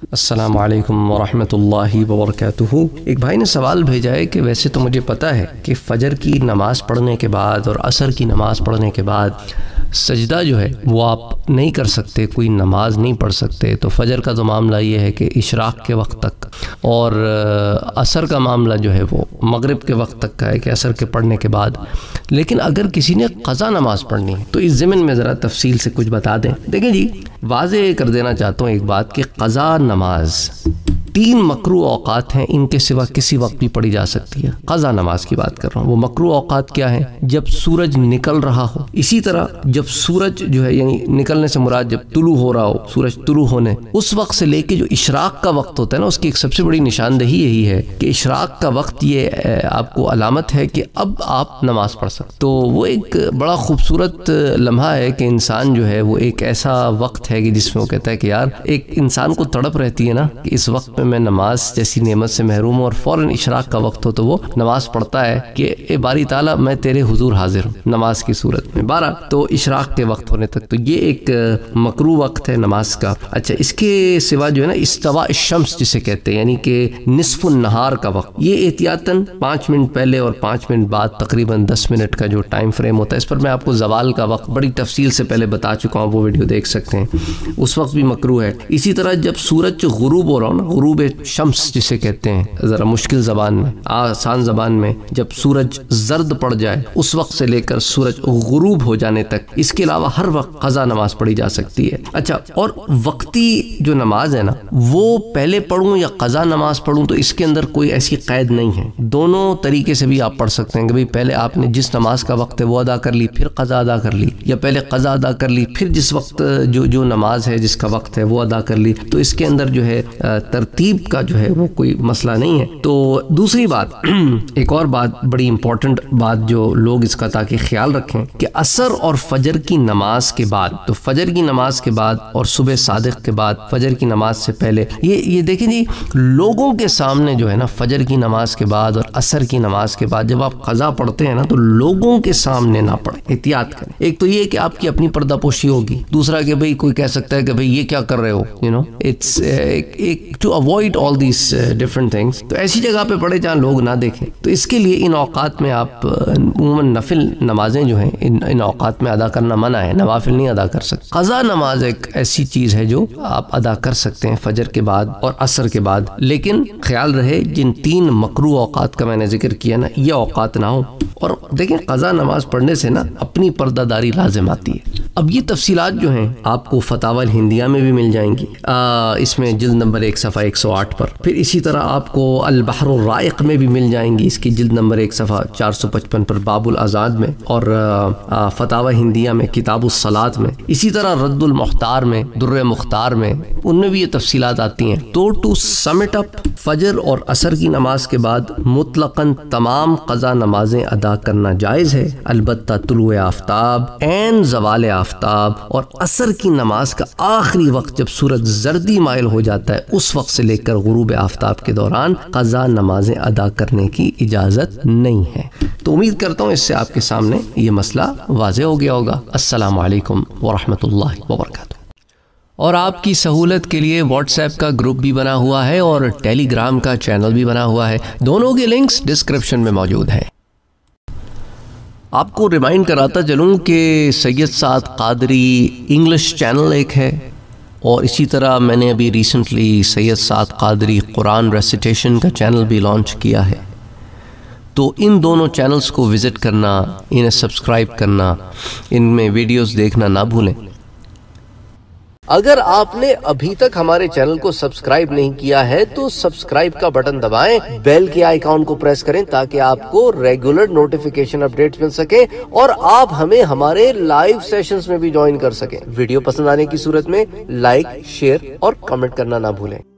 السلام علیکم ورحمۃ اللہ وبرکاتہ۔ ایک بھائی نے سوال بھیجا ہے کہ ویسے تو مجھے پتہ ہے کہ فجر کی نماز پڑھنے کے بعد اور عصر کی نماز پڑھنے کے بعد سجدہ جو ہے وہ آپ نہیں کر سکتے، کوئی نماز نہیں پڑھ سکتے، تو فجر کا تو معاملہ یہ ہے کہ اشراق کے وقت تک، اور عصر کا معاملہ جو ہے وہ مغرب کے وقت تک کا ہے کہ عصر کے پڑھنے کے بعد۔ لیکن اگر کسی نے قضا نماز پڑھنی ہے تو اس ضمن میں ذرا تفصیل سے کچھ بتا دیں۔ دیکھیں جی، واضح کر دینا چاہتا ہوں ایک بات کہ قضا نماز 3 مکروہ اوقات ہیں، ان کے سوا کسی وقت بھی پڑھی جا سکتی ہے۔ قضا نماز کی بات کر رہا ہوں۔ وہ مکروہ اوقات کیا ہیں؟ جب سورج نکل رہا ہو، اسی طرح جب سورج جو ہے، یعنی نکلنے سے مراد جب طلوع ہو رہا ہو، سورج طلوع ہونے اس وقت سے لے کے جو اشراق کا وقت ہوتا ہے نا، اس کی ایک سب سے بڑی نشاندہی یہی ہے کہ اشراق کا وقت یہ آپ کو علامت ہے کہ اب آپ نماز پڑھ سکتے۔ تو وہ ایک بڑا خوبصورت لمحہ ہے کہ انسان جو ہے وہ ایک ایسا وقت ہے کہ جس میں وہ کہتا ہے کہ یار، ایک انسان کو تڑپ رہتی ہے نا کہ اس وقت میں نماز جیسی نعمت سے محروم ہوں، اور فوراً اشراق کا وقت ہو تو وہ نماز پڑھتا ہے کہ اے باری تعالیٰ میں تیرے حضور حاضر ہوں نماز کی صورت میں۔ 12 تو اشراق کے وقت ہونے تک، تو یہ ایک مکروہ وقت ہے نماز کا۔ اچھا، اس کے سوا جو ہے نا استواء الشمس جسے کہتے ہیں، یعنی کہ نصف النہار کا وقت، یہ احتیاطاً 5 منٹ پہلے اور 5 منٹ بعد تقریباً 10 منٹ کا جو ٹائم فریم ہوتا ہے، اس پر میں آپ کو زوال کا وقت بڑی تفصیل سے پہلے بتا چکا ہوں، وہ ویڈیو دیکھ سکتے ہیں، اس وقت بھی مکروہ ہے۔ اسی طرح جب سورج غروب ہو رہا ہو نا، غروب شمس جسے کہتے ہیں ذرا مشکل زبان میں، آسان زبان میں، جب سورج زرد پڑ جائے اس وقت سے لے کر سورج غروب ہو جانے تک، اس کے علاوہ ہر وقت قضا نماز پڑھی جا سکتی ہے۔ اچھا، اور وقتی جو نماز ہے نا، وہ پہلے پڑھوں یا قضا نماز پڑھوں تو اس کے اندر کوئی ایسی قید نہیں ہے، دونوں طریقے سے بھی آپ پڑھ سکتے ہیں کہ بھئی پہلے آپ نے جس نماز کا وقت ہے وہ ادا کر لی، پھر قضا ادا کر لی، یا پہلے قضا ادا کر لی پھر جس وقت جو نماز ہے جس کا وقت ہے وہ ادا کر لی، تو اس کے اندر جو ہے ترتیب کا جو ہے وہ کوئی مسئلہ نہیں ہے۔ تو دوسری بات، ایک اور بات بڑی امپورٹنٹ بات جو لوگ اس کا تاکہ خیال رکھیں کہ عصر اور فجر کی نماز کے بعد، تو فجر کی نماز کے بعد اور صبح صادق کے بعد فجر کی نماز سے پہلے، یہ دیکھیں جی، لوگوں کے سامنے جو ہے نا فجر کی نماز کے بعد اور عصر کی نماز کے بعد جب آپ قضا پڑھتے ہیں نا تو لوگوں کے سامنے نہ پڑھیں، احتیاط کریں۔ ایک تو یہ کہ آپ کی اپنی پردہ پوشی ہوگی، دوسرا کہ بھئی کوئی کہہ سکتا ہے کہ بھئی یہ کیا کر رہے ہو، it's to avoid all these different things, تو ایسی جگہ پہ پڑھے جہاں لوگ نہ دیکھیں۔ تو اس کے لیے ان اوقات میں آپ عموماً نفل نمازیں جو ہیں ان اوقات میں ادا کرنا منع ہے، نوافل نہیں ادا کر سکتے۔ قضا نماز ایک ایسی چیز ہے جو آپ ادا کر سکتے ہیں فجر کے بعد اور عصر کے بعد، لیکن خیال رہے جن 3 مکروہ اوقات کا میں نے ذکر کیا نا، یہ اوقات نہ ہوں۔ اور دیکھیں، قضا نماز پڑھنے سے نا اپنی پردہ داری لازم آتی ہے۔ اب یہ تفصیلات جو ہیں آپ کو فتاوی الہندیہ میں بھی مل جائیں گی، اس میں جلد نمبر 1 صفحہ 108 پر، پھر اسی طرح آپ کو البحر الرائق میں بھی مل جائیں گی، اس کی جلد نمبر 1 صفحہ 455 پر باب الازاد میں، اور فتاوی ہندیہ میں کتاب الصلاۃ میں، اسی طرح رد المختار میں، در مختار میں، ان میں بھی یہ تفصیلات آتی ہیں۔ تو ٹو سمٹ اپ، فجر اور عصر کی نماز کے بعد مطلقاً تمام قضا نمازیں ادا کرنا جائز ہے، البتہ طلوع آفتاب، عین زوال آفتاب اور عصر کی نماز کا آخری وقت جب سورج زردی مائل ہو جاتا ہے اس وقت سے لے کر غروب آفتاب کے دوران قضا نمازیں ادا کرنے کی اجازت نہیں ہے۔ تو امید کرتا ہوں اس سے آپ کے سامنے یہ مسئلہ واضح ہو گیا ہوگا۔ السلام علیکم ورحمۃ اللہ وبرکاتہ۔ اور آپ کی سہولت کے لیے واٹس ایپ کا گروپ بھی بنا ہوا ہے اور ٹیلی گرام کا چینل بھی بنا ہوا ہے، دونوں کے لنکس ڈسکرپشن میں موجود ہیں۔ آپ کو ریمائنڈ کراتا چلوں کہ سید سعد قادری انگلش چینل ایک ہے، اور اسی طرح میں نے ابھی ریسنٹلی سید سعد قادری قرآن ریسیٹیشن کا چینل بھی لانچ کیا ہے۔ تو ان دونوں چینلز کو وزٹ کرنا، انہیں سبسکرائب کرنا، ان میں ویڈیوز دیکھنا نہ بھولیں۔ اگر آپ نے ابھی تک ہمارے چینل کو سبسکرائب نہیں کیا ہے تو سبسکرائب کا بٹن دبائیں، بیل کے آئیکن کو پریس کریں تاکہ آپ کو ریگولر نوٹیفیکیشن اپڈیٹس مل سکے اور آپ ہمیں ہمارے لائیو سیشنز میں بھی جوائن کر سکیں۔ ویڈیو پسند آنے کی صورت میں لائک، شیئر اور کمنٹ کرنا نہ بھولیں۔